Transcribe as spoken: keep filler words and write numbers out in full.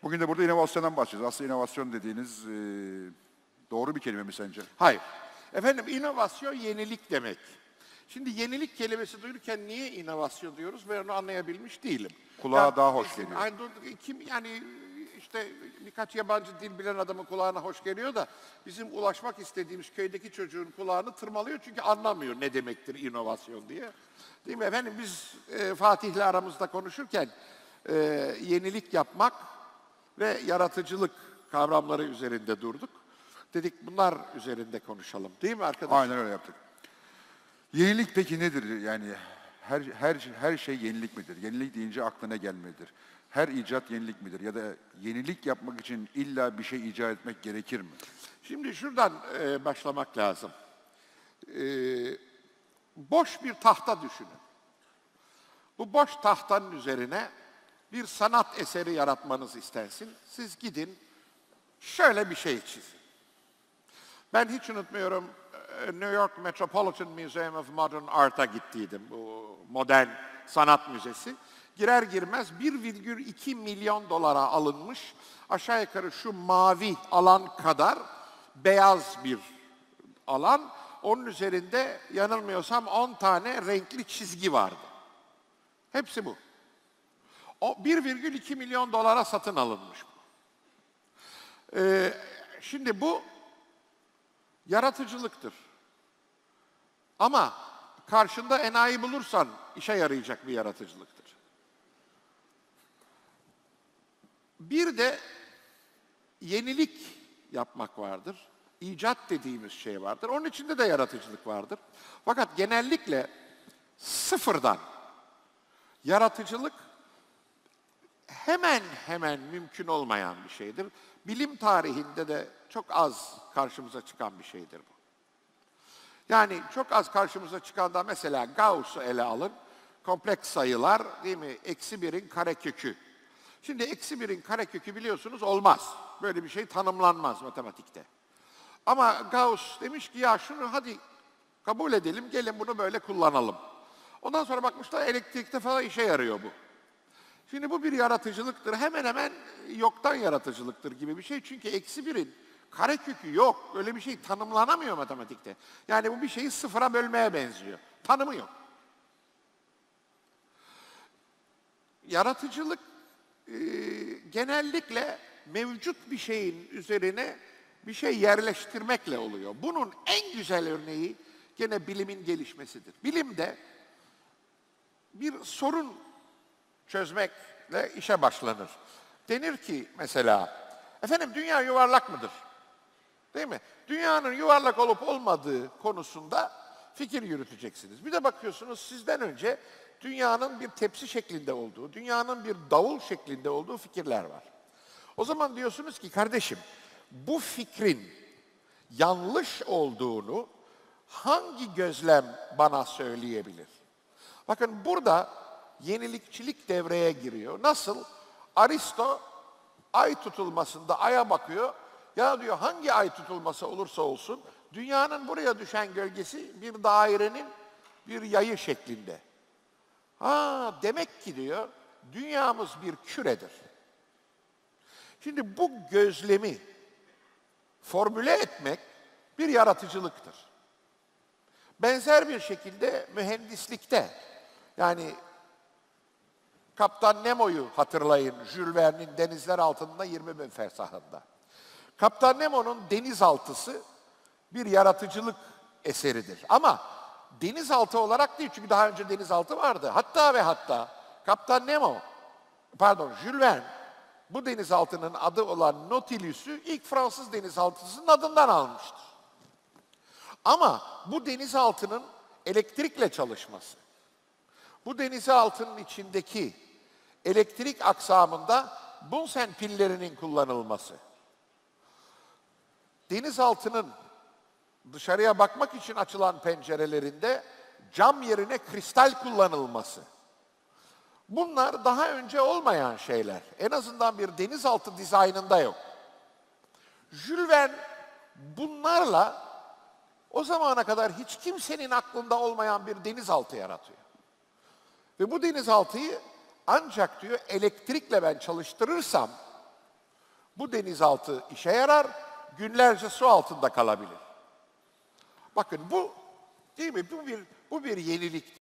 Bugün de burada inovasyondan bahsedeceğiz. Aslında inovasyon dediğiniz e, doğru bir kelime mi sence? Hayır. Efendim inovasyon yenilik demek. Şimdi yenilik kelimesi duyurken niye inovasyon diyoruz ben onu anlayabilmiş değilim. Kulağa Ya, daha hoş bizim- geliyor. Ay, dur, kim yani işte birkaç yabancı dil bilen adamın kulağına hoş geliyor da bizim ulaşmak istediğimiz köydeki çocuğun kulağını tırmalıyor çünkü anlamıyor ne demektir inovasyon diye. Değil mi efendim biz e, Fatih'le aramızda konuşurken e, yenilik yapmak ve yaratıcılık kavramları üzerinde durduk. Dedik bunlar üzerinde konuşalım. Değil mi arkadaşlar? Aynen öyle yaptık. Yenilik peki nedir? Yani her her her şey yenilik midir? Yenilik deyince aklına gelmedir. Her icat yenilik midir? Ya da yenilik yapmak için illa bir şey icat etmek gerekir mi? Şimdi şuradan e, başlamak lazım. E, boş bir tahta düşünün. Bu boş tahtanın üzerine bir sanat eseri yaratmanız istensin. Siz gidin şöyle bir şey çizin. Ben hiç unutmuyorum e, New York Metropolitan Museum of Modern Art'a gittiydim. Bu modern sanat müzesi. Girer girmez bir virgül iki milyon dolara alınmış aşağı yukarı şu mavi alan kadar beyaz bir alan. Onun üzerinde yanılmıyorsam on tane renkli çizgi vardı. Hepsi bu. O bir virgül iki milyon dolara satın alınmış bu. Ee, şimdi bu yaratıcılıktır. Ama karşında enayi bulursan işe yarayacak bir yaratıcılıktır. Bir de yenilik yapmak vardır. İcat dediğimiz şey vardır. Onun içinde de yaratıcılık vardır. Fakat genellikle sıfırdan yaratıcılık hemen hemen mümkün olmayan bir şeydir. Bilim tarihinde de çok az karşımıza çıkan bir şeydir bu. Yani çok az karşımıza çıkan da mesela Gauss'u ele alın. Kompleks sayılar değil mi? Eksi birin karekökü. Şimdi eksi birin karekökü biliyorsunuz olmaz. Böyle bir şey tanımlanmaz matematikte. Ama Gauss demiş ki ya şunu hadi kabul edelim, gelin bunu böyle kullanalım. Ondan sonra bakmışlar elektrikte falan işe yarıyor bu. Şimdi bu bir yaratıcılıktır. Hemen hemen yoktan yaratıcılıktır gibi bir şey. Çünkü eksi birin karekökü yok. Öyle bir şey tanımlanamıyor matematikte. Yani bu bir şeyi sıfıra bölmeye benziyor. Tanımı yok. Yaratıcılık e, genellikle mevcut bir şeyin üzerine bir şey yerleştirmekle oluyor. Bunun en güzel örneği gene bilimin gelişmesidir. Bilimde bir sorun çözmekle işe başlanır. Denir ki mesela, efendim dünya yuvarlak mıdır? Değil mi? Dünyanın yuvarlak olup olmadığı konusunda fikir yürüteceksiniz. Bir de bakıyorsunuz sizden önce dünyanın bir tepsi şeklinde olduğu, dünyanın bir davul şeklinde olduğu fikirler var. O zaman diyorsunuz ki kardeşim, bu fikrin yanlış olduğunu hangi gözlem bana söyleyebilir? Bakın burada yenilikçilik devreye giriyor. Nasıl? Aristo ay tutulmasında aya bakıyor. Ya diyor hangi ay tutulması olursa olsun dünyanın buraya düşen gölgesi bir dairenin bir yayı şeklinde. Ha demek ki diyor dünyamız bir küredir. Şimdi bu gözlemi formüle etmek bir yaratıcılıktır. Benzer bir şekilde mühendislikte yani Kaptan Nemo'yu hatırlayın, Jules Verne'in Denizler Altında yirmi bin fersahında. Kaptan Nemo'nun denizaltısı bir yaratıcılık eseridir. Ama denizaltı olarak değil çünkü daha önce denizaltı vardı. Hatta ve hatta Kaptan Nemo, pardon Jules Verne bu denizaltının adı olan Nautilus'u ilk Fransız denizaltısının adından almıştır. Ama bu denizaltının elektrikle çalışması, bu denizaltının içindeki elektrik aksamında Bunsen pillerinin kullanılması, denizaltının dışarıya bakmak için açılan pencerelerinde cam yerine kristal kullanılması. Bunlar daha önce olmayan şeyler. En azından bir denizaltı dizaynında yok. Jules Verne bunlarla o zamana kadar hiç kimsenin aklında olmayan bir denizaltı yaratıyor. Ve bu denizaltıyı ancak diyor elektrikle ben çalıştırırsam Bu denizaltı işe yarar, günlerce su altında kalabilir. Bakın bu, değil mi? Bu bir bu bir yenilik.